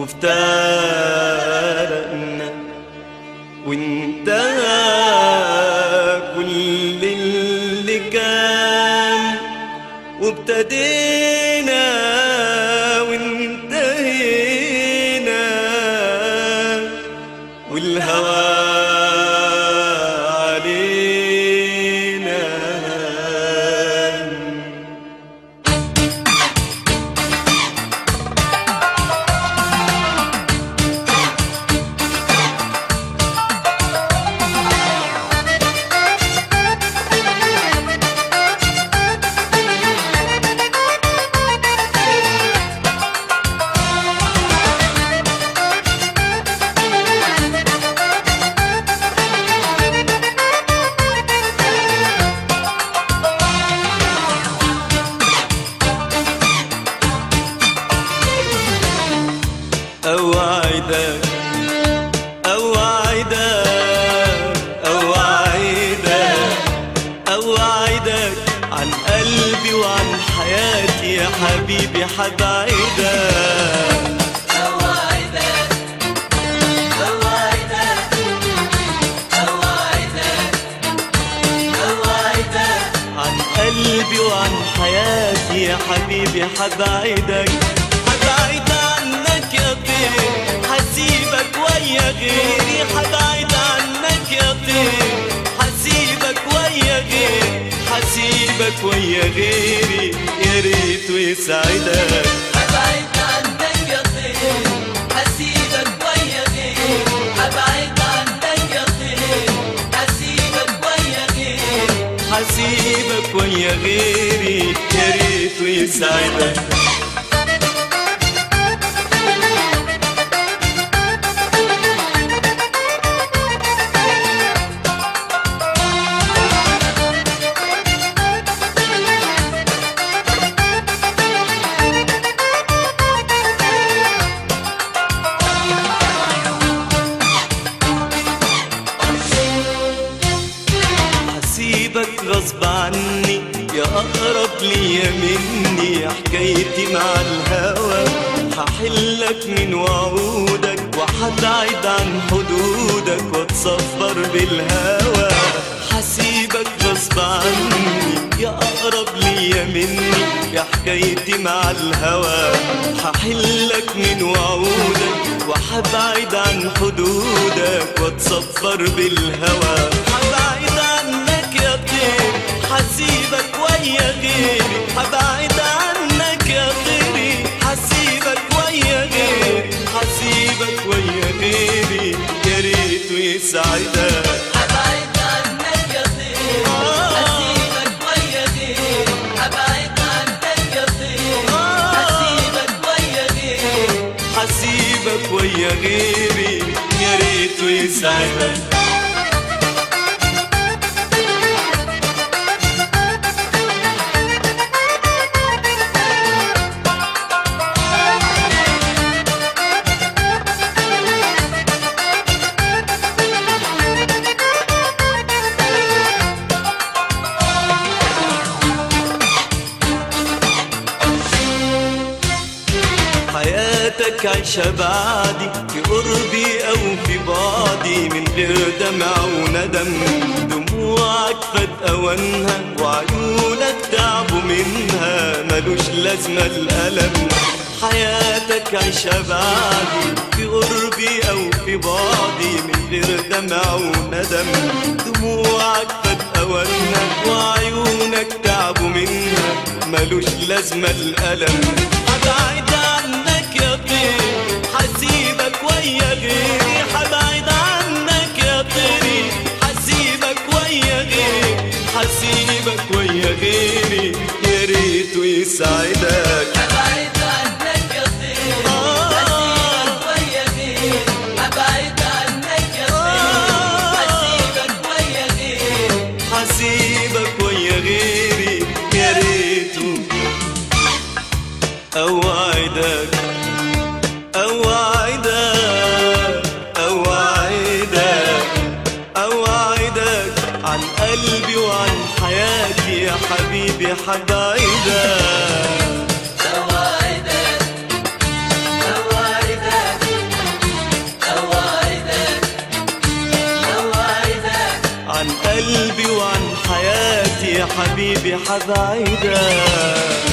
وافترقنا وانتهى كل اللي كان، وابتدينا وانتهينا والهوى علينا. أوعدك أوعدك أوعدك أوعدك عن قلبي وعن حياتي يا حبيبي حبعدك. أوعدك أوعدك أوعدك أوعدك عن قلبي وعن حياتي يا حبيبي حبعدك. حبعد عنك يا طير حسيبك ويا غيري، حبعد عنك يا طير حسيبك ويا غيري، حسيبك ويا غيري يا ريت ويسعدك. أبعد عنك يا طير حسيبك ويا غيري، أبعد عنك يا طير حسيبك ويا غيري، حسيبك ويا غيري يا ريت ويسعدك. حسيبك غصب عني يا أقرب ليا مني، يا حكايتي مع الهوى هحلك من وعودك وحبعد عن حدودك واتصفر بالهوى. حسيبك غصب عني يا أقرب ليا مني، يا حكايتي مع الهوى هحلك من وعودك وحبعد عن حدودك واتصفر بالهوى. حبعد عنك يا طير حسيبك ويا غيري، حبعد عنك يا طيري حسيبك ويا غيري، حسيبك ويا غيري يا ريت ويسعدك. أبعد عنك يا طير حسيبك ويا غيري، أبعد عنك يا طير حسيبك ويا غيري، حسيبك ويا غيري يا ريت ويسعدك. حياتك عيشها بعدي في قربي أو في بعدي، من غير دمع وندم دموعك فات أوانها وعيونك تعبوا منها ملوش لازمة الألم. حياتك عيشها بعدي في قربي أو في بعدي، من غير دمع وندم دموعك فات أوانها وعيونك تعبوا منها ملوش لازمة الألم. حبعد عنك يا طير حسيبك ويا غيري، حبعد عنك يا طيري حسيبك ويا غيري، حسيبك ويا غيري يا ريت ويسعدك. أبعد عنك يا طير حسيبك ويا غيري، أبعد عنك يا طير حسيبك ويا غيري، حسيبك ويا غيري يا ريت. أوعدك أوعدك أوعدك أوعدك عن قلبي وعن حياتي يا حبيبي حبعدك. أوعدك أوعدك قلبي وعن حياتي يا حبيبي حبعدك.